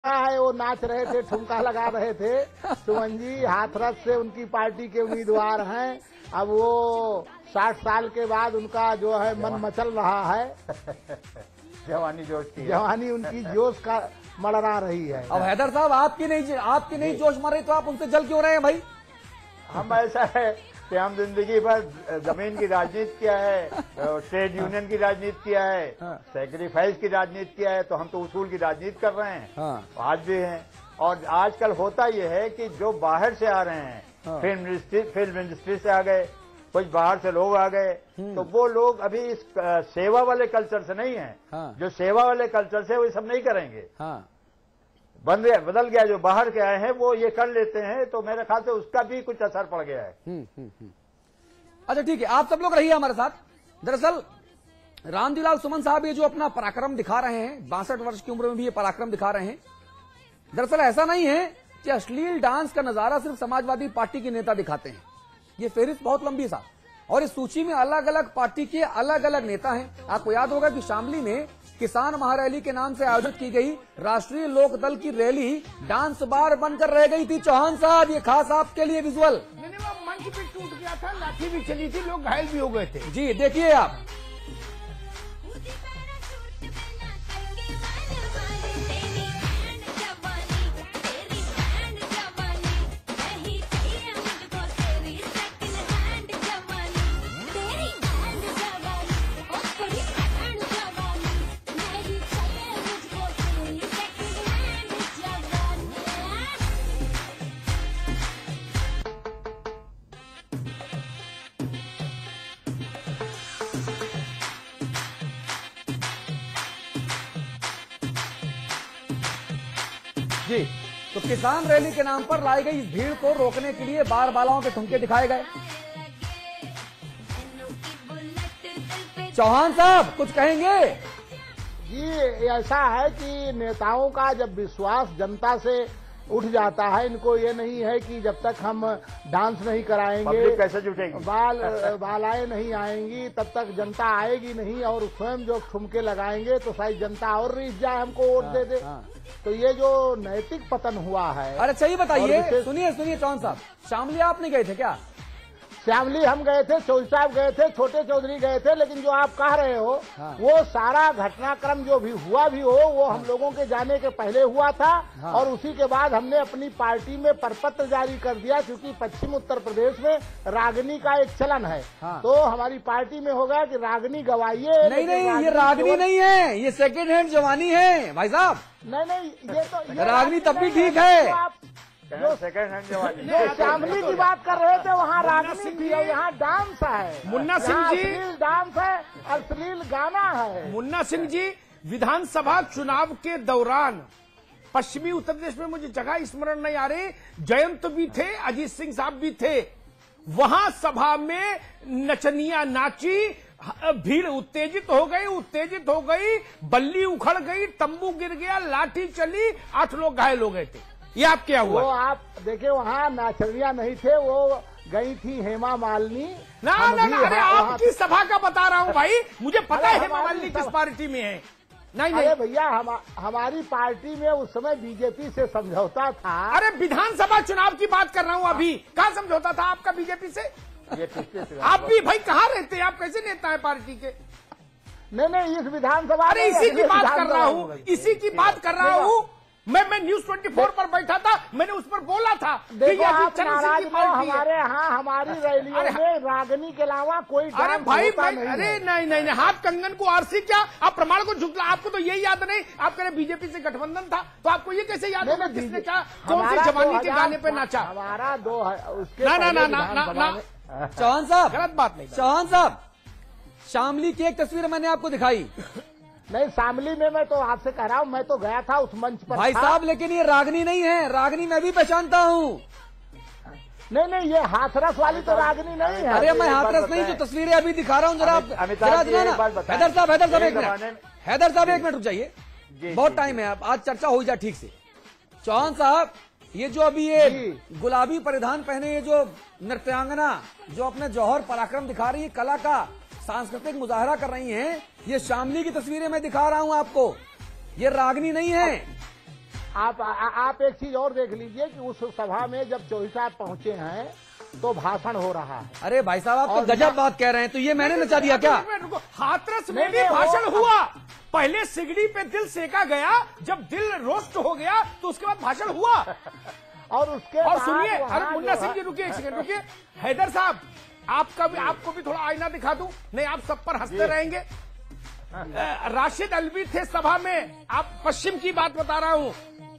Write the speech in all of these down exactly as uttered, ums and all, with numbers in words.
है वो नाच रहे थे, ठुमका लगा रहे थे। सुमन जी हाथरस से उनकी पार्टी के उम्मीदवार हैं। अब वो साठ साल के बाद उनका जो है मन मचल रहा है। जवानी जोश की जवानी उनकी जोश का मड़रा रही है। अब हैदर साहब आपकी नहीं आपकी नहीं जोश मर रही तो आप उनसे जल क्यों रहे हैं भाई? हम ऐसा है कि हम जिंदगी भर जमीन की राजनीति किया है, ट्रेड यूनियन की राजनीति किया है, सेक्रीफाइस की राजनीति किया है, तो हम तो उसूल की राजनीति कर रहे हैं। हाँ। आज भी हैं। और आजकल होता यह है कि जो बाहर से आ रहे हैं, हाँ। फिल्म इंडस्ट्री फिल्म इंडस्ट्री से आ गए, कुछ बाहर से लोग आ गए, तो वो लोग अभी इस सेवा वाले कल्चर से नहीं है। हाँ। जो सेवा वाले कल्चर से वो सब नहीं करेंगे। हाँ। बंद बदल गया, जो बाहर के आए हैं वो ये कर लेते हैं, तो मेरे ख्याल से उसका भी कुछ असर पड़ गया है। हुँ, हुँ, हुँ। अच्छा ठीक है, आप सब लोग रहिए हमारे साथ। दरअसल रामजीलाल सुमन साहब ये जो अपना पराक्रम दिखा रहे हैं, बासठ वर्ष की उम्र में भी ये पराक्रम दिखा रहे हैं। दरअसल ऐसा नहीं है कि अश्लील डांस का नजारा सिर्फ समाजवादी पार्टी के नेता दिखाते हैं। ये फेहरिस्त बहुत लंबी है साहब, और इस सूची में अलग अलग पार्टी के अलग अलग नेता हैं। आपको याद होगा कि शामली में किसान महारैली के नाम से आयोजित की गई राष्ट्रीय लोक दल की रैली डांस बार बनकर रह गई थी। चौहान साहब ये खास आपके लिए विजुअल। मैंने वो मंच पे टूट गया था, लाठी भी चली थी, लोग घायल भी हो गए थे। जी देखिए आप। जी तो किसान रैली के नाम पर लाई गई इस भीड़ को रोकने के लिए बार बालाओं के ठुमके दिखाए गए। चौहान साहब कुछ कहेंगे? जी ऐसा है कि नेताओं का जब विश्वास जनता से उठ जाता है, इनको ये नहीं है कि जब तक हम डांस नहीं कराएंगे, कैसे जुटेगी, बाल बालाएं नहीं आएंगी, तब तक जनता आएगी नहीं, और स्वयं जो ठुमके लगाएंगे तो शायद जनता और रिझ जाए, हमको वोट हाँ, दे दे। हाँ। तो ये जो नैतिक पतन हुआ है। अरे सही बताइए, सुनिए सुनिए चौहान साहब, शामली आप नहीं गए थे क्या? श्यामली हम गए थे, चौधरी साहब गए थे, छोटे चौधरी गए थे, लेकिन जो आप कह रहे हो हाँ। वो सारा घटनाक्रम जो भी हुआ भी हो वो हाँ। हम लोगों के जाने के पहले हुआ था हाँ। और उसी के बाद हमने अपनी पार्टी में प्रपत्र जारी कर दिया, क्योंकि पश्चिम उत्तर प्रदेश में रागनी का एक चलन है हाँ। तो हमारी पार्टी में हो गया कि रागनी गवाइए। नहीं नहीं, ये रागनी नहीं है, ये सेकेंड हैंड जवानी है भाई साहब। नहीं नहीं, ये तो ये रागनी तब भी ठीक है। जो सेकंड हैंड जवानी जो शामली की बात कर रहे थे वहाँ रागनी थी, और यहाँ डांस है। मुन्ना सिंह जी, अश्लील डांस है, अश्लील गाना है। मुन्ना सिंह जी, विधानसभा चुनाव के दौरान पश्चिमी उत्तर प्रदेश में मुझे जगह स्मरण नहीं आ रही, जयंत भी थे, अजीत सिंह साहब भी थे, वहां सभा में नचनिया नाची, भीड़ उत्तेजित हो गई उत्तेजित हो गई बल्ली उखड़ गई, तंबू गिर गया, लाठी चली, आठ लोग घायल हो गए थे। ये आप क्या हुआ? वो आप देखिए, वहाँ नाचनिया नहीं थे, वो गई थी हेमा मालिनी। ना ना ना, अरे आपकी सभा का बता रहा हूँ भाई, मुझे पता है हेमा मालिनी किस पार्टी में है। नहीं नहीं भैया, हम, हमारी पार्टी में उस समय बीजेपी से समझौता था। अरे विधानसभा चुनाव की बात कर रहा हूँ, अभी कहाँ समझौता था आपका बीजेपी से? आप भी भाई कहाँ रहते हैं, आप कैसे नेता है पार्टी के? नहीं नहीं, इस विधानसभा, अरे इसी की बात कर रहा हूँ, इसी की बात कर रहा हूँ मैं मैं न्यूज चौबीस पर बैठा था, मैंने उस पर बोला था। देखो आप नाराज हो, हमारे यहाँ हमारी रैलियों में रागनी के अलावा कोई अरे भाई भाई नहीं अरे नहीं नहीं नहीं, हाथ कंगन को आरसी क्या, आप प्रमाण को झुकला, आपको तो यही याद नहीं, आप कह रहे बीजेपी से गठबंधन था, तो आपको ये कैसे याद होगा किसने क्या कौन सी जवानी के गाने पे नाचा? हमारा दो उसके ना ना ना ना, चौहान साहब गलत बात नहीं। चौहान साहब, शामली की एक तस्वीर मैंने आपको दिखाई। नहीं, शामली में मैं तो आपसे कह रहा हूँ, मैं तो गया था उस मंच पर भाई साहब, लेकिन ये रागनी नहीं है, रागनी मैं भी पहचानता हूँ। नहीं नहीं, ये हाथरस वाली तो रागनी नहीं है। अरे मैं हाथरस नहीं, जो तस्वीरें अभी दिखा रहा हूँ जरा आप हैदर साहब, हैदर साहब एक मिनट, हैदर साहब एक मिनट रुक जाइए, बहुत टाइम है, आज चर्चा हो जाए ठीक से। चौहान साहब, ये जो अभी ये गुलाबी परिधान पहने ये जो नृत्यांगना जो अपने जौहर पराक्रम दिखा रही है, कला का सांस्कृतिक मुजाहरा कर रही हैं, ये शामली की तस्वीरें मैं दिखा रहा हूं आपको, ये रागनी नहीं है। आप आ, आप एक चीज और देख लीजिए कि उस सभा में जब चौधरी साहब पहुंचे हैं तो भाषण हो रहा है। अरे भाई साहब, आप तो गजब बात कह रहे हैं, तो ये मैंने नचा दिया क्या? हाथरस में भी भाषण हुआ, पहले सिगड़ी पे दिल सेका गया, जब दिल रोस्ट हो गया तो उसके बाद भाषण हुआ। और उसके और सुनिए, अरे मुन्ना सिंह जी रुकिए एक सेकंड रुकिए, हैदर साहब आपका भी, आपको भी थोड़ा आईना दिखा दूं? नहीं, आप सब पर हंसते रहेंगे। राशिद अल्वी थे सभा में, आप पश्चिम की बात बता रहा हूं,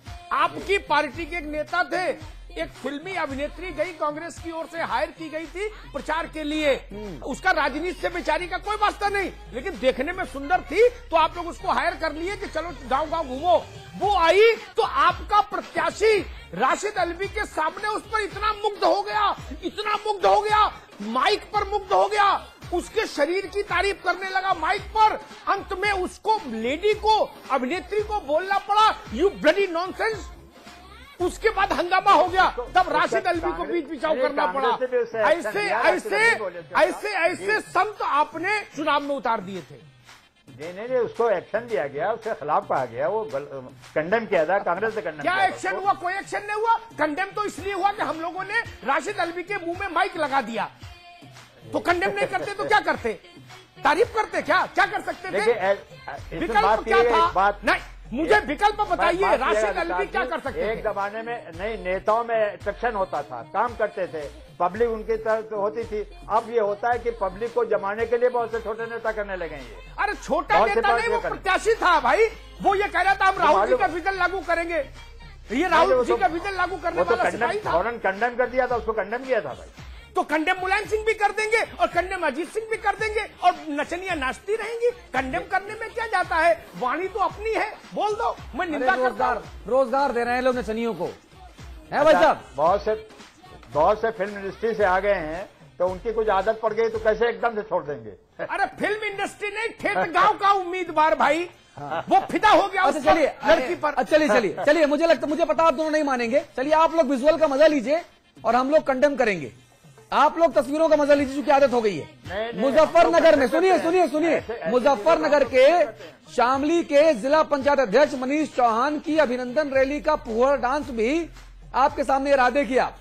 आपकी पार्टी के एक नेता थे, एक फिल्मी अभिनेत्री गई कांग्रेस की ओर से हायर की गई थी प्रचार के लिए, उसका राजनीति से बेचारी का कोई वास्ता नहीं, लेकिन देखने में सुंदर थी तो आप लोग उसको हायर कर लिए कि चलो गांव गांव घूमो। वो आई तो आपका प्रत्याशी राशिद अल्वी के सामने उस पर इतना मुग्ध हो गया, इतना मुग्ध हो गया, माइक पर मुग्ध हो गया, उसके शरीर की तारीफ करने लगा माइक पर। अंत में उसको, लेडी को, अभिनेत्री को बोलना पड़ा यू ब्लडी नॉनसेंस। उसके बाद हंगामा हो गया, तब राशिद अल्वी को बीच बिचाव करना पड़ा। ऐसे ऐसे ऐसे ऐसे संत आपने चुनाव में उतार दिए थे। नहीं नहीं उसको एक्शन दिया गया, उसके खिलाफ कहा गया, वो कंडेम किया था, कांग्रेस से कंडेम क्या एक्शन हुआ? कोई एक्शन नहीं हुआ। कंडेम तो इसलिए हुआ कि हम लोगों ने राशिद अल्वी के मुंह में माइक लगा दिया। तो कंडेम नहीं करते तो क्या करते? तारीफ करते? क्या क्या कर सकते थे? विकल्प क्या था? नहीं, मुझे विकल्प बताइए, राशिद अल्वी क्या कर सकते थे? एक जमाने में नहीं, नेताओं में अट्रैक्शन होता था, काम करते थे, पब्लिक उनकी तरफ होती थी। अब ये होता है कि पब्लिक को जमाने के लिए बहुत से छोटे नेता करने लगे ये। अरे छोटा नेता नहीं, वो प्रत्याशी था भाई। वो ये कह रहा था हम राहुल जी का विजन लागू करेंगे, ये राहुल जी का विजन लागू करने वाला सिपाही था। फौरन कंडेम कर दिया था, उसको कंडेम किया था भाई। तो कंडेम मुलायम सिंह भी कर देंगे और कंडेम अजीत सिंह भी कर देंगे और नचनियां नाचती रहेंगी। कंडेम करने में क्या जाता है? वाणी तो अपनी है, बोल दो। मैं निंदा करता हूं। रोजगार दे रहे हैं लोग नचनियों को, है भाई साहब? बहुत से बहुत से फिल्म इंडस्ट्री से आ गए हैं, तो उनकी कुछ आदत पड़ गई तो कैसे एकदम से छोड़ देंगे? अरे फिल्म इंडस्ट्री नहीं, ठेठ गांव का उम्मीदवार भाई। हाँ। वो फिदा हो गया। अच्छा चलिए, लड़की पर चलिए चलिए चलिए मुझे लगता, मुझे पता आप दोनों नहीं मानेंगे। चलिए आप लोग विजुअल का मजा लीजिए और हम लोग कंडेम करेंगे। आप लोग तस्वीरों का मजा लीजिए, क्योंकि आदत हो गई है। मुजफ्फरनगर में, सुनिए सुनिए सुनिए, मुजफ्फरनगर के शामली के जिला पंचायत अध्यक्ष मनीष चौहान की अभिनंदन रैली का फुहर डांस भी आपके सामने इरादे किया।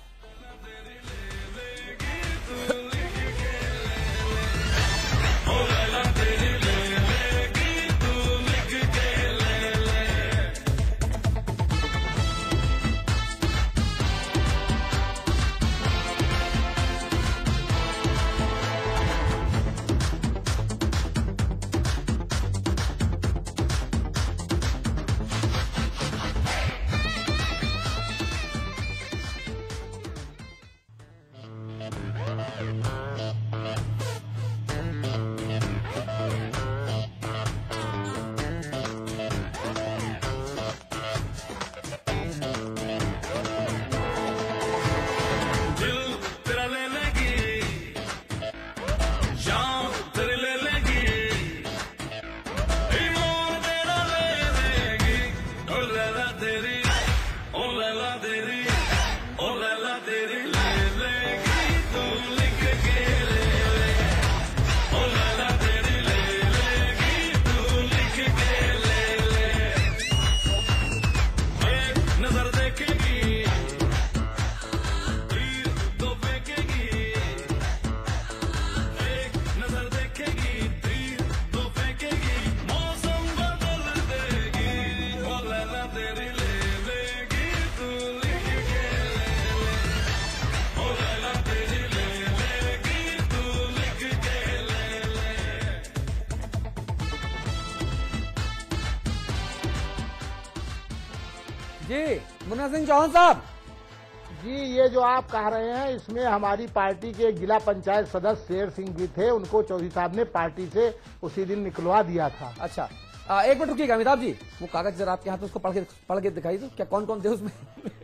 जी मुन्ना सिंह चौहान साहब जी, ये जो आप कह रहे हैं इसमें हमारी पार्टी के जिला पंचायत सदस्य शेर सिंह जी थे, उनको चौधरी साहब ने पार्टी से उसी दिन निकलवा दिया था। अच्छा आ, एक मिनट रुकिएगा अमिताभ जी, वो कागज जरा आपके हाथ में, उसको पढ़ के पढ़ के दिखाई दो, क्या कौन कौन थे उसमें?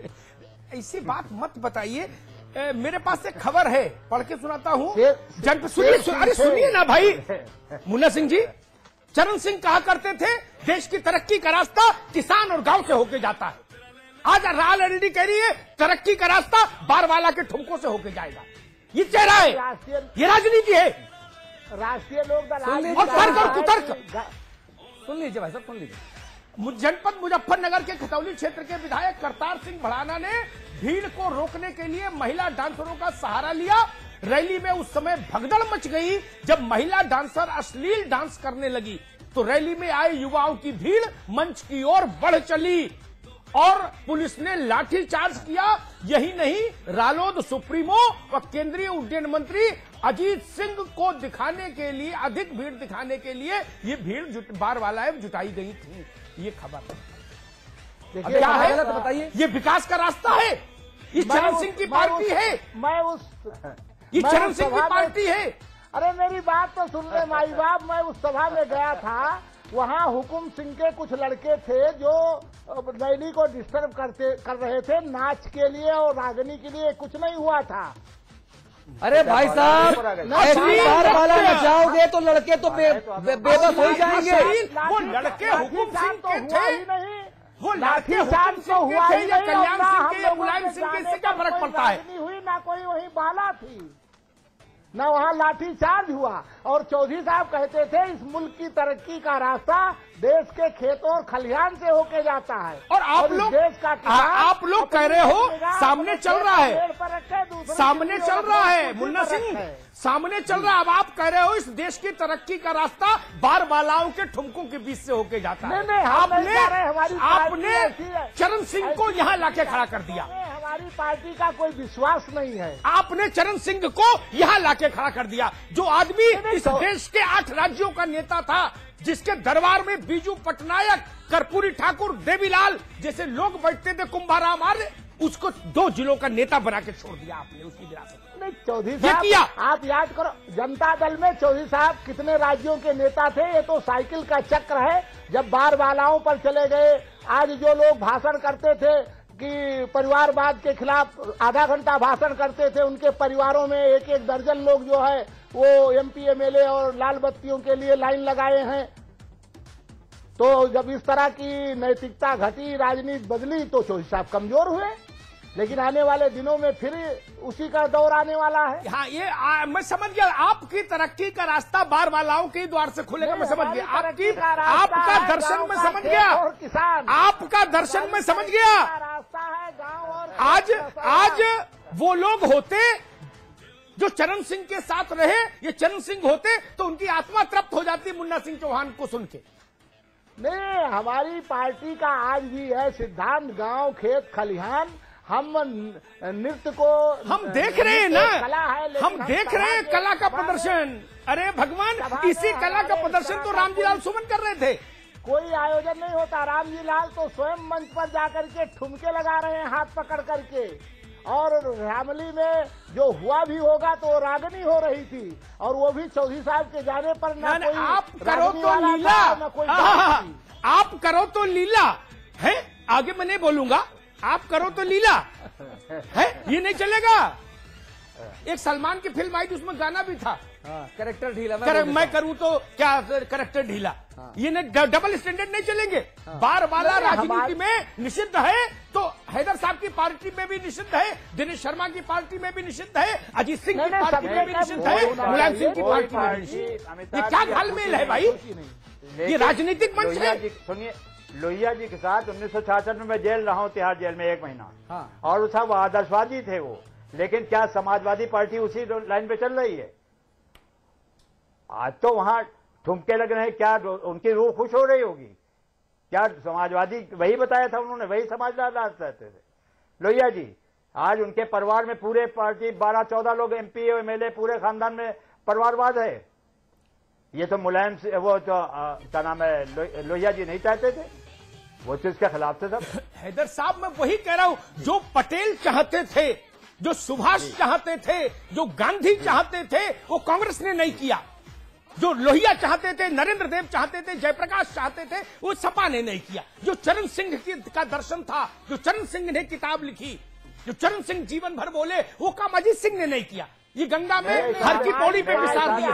ऐसी बात मत बताइए, मेरे पास एक खबर है, पढ़ के सुनाता हूँ। जन सुनिए, अरे सुनिए ना भाई मुन्ना सिंह जी। चरण सिंह कहा करते थे देश की तरक्की का रास्ता किसान और गांव से होके जाता है। आज राल एलडी कह रही है तरक्की का रास्ता बारवाला के ठुमकों से होके जाएगा। ये चेहरा है, ये राजनीति है। राष्ट्रीय लोक दल और तर्क और कुतर्क सुन लीजिए भाई साहब, सुन लीजिए। जनपद मुजफ्फरनगर के खतौली क्षेत्र के विधायक करतार सिंह भड़ाना ने भीड़ को रोकने के लिए महिला डांसरों का सहारा लिया। रैली में उस समय भगदड़ मच गई जब महिला डांसर अश्लील डांस करने लगी तो रैली में आए युवाओं की भीड़ मंच की ओर बढ़ चली और पुलिस ने लाठीचार्ज किया। यही नहीं, रालोद सुप्रीमो व केंद्रीय उड्डयन मंत्री अजीत सिंह को दिखाने के लिए, अधिक भीड़ दिखाने के लिए ये भीड़ जुट, बार वालाएं जुटाई गई थी। ये खबर देखिए क्या है बताइए। ये विकास का रास्ता है, ये चरण सिंह की पार्टी है, मैं उस ये चरण सिंह की पार्टी है। अरे मेरी बात तो सुन ले माई बाप, मैं उस सभा में गया था, वहाँ हुकुम सिंह के कुछ लड़के थे जो रैली को डिस्टर्ब करते कर रहे थे नाच के लिए और रागनी के लिए, कुछ नहीं हुआ था। अरे भाई साहब, ऐसी बार वाला नचाओगे तो लड़के तो बे, बे, बेबस हो जाएंगे। वो लड़के हुकुम सिंह के थे, नहीं, वो लड़के हुकुम सिंह के थे या कल्याण सिंह के या मुलायम सिंह के, इससे क्या फर्क पड़ता है? नहीं हुई ना, कोई वही बाला थी ना, वहाँ लाठी चार्ज हुआ। और चौधरी साहब कहते थे इस मुल्क की तरक्की का रास्ता देश के खेतों और खलिहान से होके जाता है। और आप लोग देश का किसान आप लोग कह रहे हो सामने चल रहा है, सामने चल रहा है मुन्ना सिंह, सामने चल रहा है। अब आप कह रहे हो इस देश की तरक्की का रास्ता बार बालाओं के ठुमकों के बीच से होके जाता है। आपने आपने चरण सिंह को यहाँ लाके खड़ा कर दिया। हमारी पार्टी का कोई विश्वास नहीं है। आपने चरण सिंह को यहाँ लाके खड़ा कर दिया, जो आदमी इस देश के आठ राज्यों का नेता था, जिसके दरबार में बीजू पटनायक, कर्पूरी ठाकुर, देवीलाल जैसे लोग बैठते थे, कुंभाराम आर्य, उसको दो जिलों का नेता बना के छोड़ दिया आपने उसकी विरासत। नहीं चौधरी साहब, आप याद करो जनता दल में चौधरी साहब कितने राज्यों के नेता थे, ये तो साइकिल का चक्र है। जब बार बालाओं पर चले गए, आज जो लोग भाषण करते थे कि परिवारवाद के खिलाफ आधा घंटा भाषण करते थे, उनके परिवारों में एक एक दर्जन लोग जो है वो एमपी एमएलए और लाल बत्तियों के लिए लाइन लगाए हैं। तो जब इस तरह की नैतिकता घटी, राजनीति बदली, तो चौधरी साहब कमजोर हुए। लेकिन आने वाले दिनों में फिर उसी का दौर आने वाला है। हाँ, ये आ, मैं समझ गया, आपकी तरक्की का रास्ता बार वालाओं के द्वार से खुलेगा। मैं समझ गया आपकी, आपका दर्शन में समझ गया, आपका दर्शन में समझ गया। रास्ता है गांव और आज आज वो लोग होते जो चरण सिंह के साथ रहे, ये चरण सिंह होते तो उनकी आत्मा तृप्त हो जाती मुन्ना सिंह चौहान को सुन के। नहीं, हमारी पार्टी का आज भी है सिद्धांत, गांव खेत खलिहान। हम नृत्य को हम देख रहे हैं ना, कला है, हम देख रहे हैं कला का प्रदर्शन। अरे भगवान, इसी कला का प्रदर्शन तो रामजी लाल सुमन कर रहे थे। कोई आयोजन नहीं होता, रामजी लाल तो स्वयं मंच पर जाकर के ठुमके लगा रहे हैं हाथ पकड़ करके। और रामली में जो हुआ भी होगा तो रागनी हो रही थी, और वो भी चौधरी साहब के जाने पर ना कोई आप करो तो लीला, ना कोई आप करो तो लीला है, आगे मैं नहीं बोलूंगा, आप करो तो लीला है, ये नहीं चलेगा। एक सलमान की फिल्म आई थी, उसमें गाना भी था, करेक्टर ढीला, कर, मैं करूं तो क्या करेक्टर ढीला। हाँ। ये नहीं, डबल स्टैंडर्ड नहीं चलेंगे। हाँ। बार वाला राजनीति में निषिद्ध है तो हैदर साहब की पार्टी में भी निषिद्ध है, दिनेश शर्मा की पार्टी में भी निषिद्ध है, अजीत सिंह की पार्टी में भी निषिद्ध है, मुलायम सिंह की पार्टी में भी निषिद्ध। ये क्या घालमेल है भाई, ये राजनीतिक मंच है। सुनिए, लोहिया जी के साथ उन्नीस सौ छियासठ में मैं जेल रहा हूँ, तिहाड़ जेल में एक महीना। हाँ। और वो सब आदर्शवादी थे वो, लेकिन क्या समाजवादी पार्टी उसी लाइन पे चल रही है? आज तो वहां ठुमके लग रहे हैं, क्या उनकी रूह खुश हो रही होगी? क्या समाजवादी वही बताया था उन्होंने, वही समाजवाद रहते थे लोहिया जी। आज उनके परिवार में पूरे पार्टी बारह चौदह लोग एमपी एमएलए, पूरे खानदान में परिवारवाद है। ये तो मुलायम से वो तो क्या नाम है लोहिया जी नहीं चाहते थे, वो तो इसके खिलाफ थे सब। हैदर साहब, मैं वही कह रहा हूं, जो पटेल चाहते थे, जो सुभाष चाहते थे, जो गांधी चाहते थे, वो कांग्रेस ने नहीं किया। जो लोहिया चाहते थे, नरेंद्र देव चाहते थे, जयप्रकाश चाहते थे, वो सपा ने नहीं किया। जो चरण सिंह का दर्शन था, जो चरण सिंह ने किताब लिखी, जो चरण सिंह जीवन भर बोले, वो काम अजीत सिंह ने नहीं किया। ये गंगा में घर की पौड़ी पे बिसार दिया।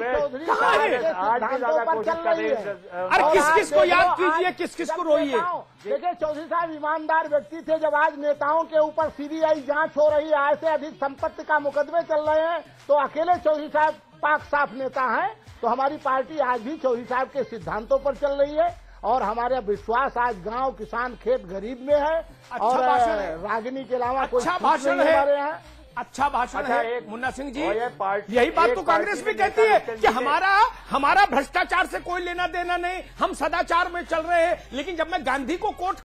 अरे किस किस को याद कीजिए, किस किस को रोइए। देखिए चौधरी साहब ईमानदार व्यक्ति थे। जब आज नेताओं के ऊपर सीबीआई जांच हो रही है, आज से अधिक संपत्ति का मुकदमे चल रहे हैं, तो अकेले चौधरी साहब पाक साफ नेता हैं। तो हमारी पार्टी आज भी चौधरी साहब के सिद्धांतों पर चल रही है और हमारा विश्वास आज गांव किसान खेत गरीब में है। अच्छा और भाषण है। रागिनी के अलावा कोई अच्छा कुछ भाषण नहीं है। हमारे यहाँ। अच्छा भाषण अच्छा, है एक- मुन्ना सिंह जी। और ये पार्टी- यही बात एक तो कांग्रेस पार्टी भी के कहती नेता है नितिन कि जी ने- हमारा हमारा भ्रष्टाचार से कोई लेना देना नहीं, हम सदाचार में चल रहे हैं। लेकिन जब मैं गांधी को कोट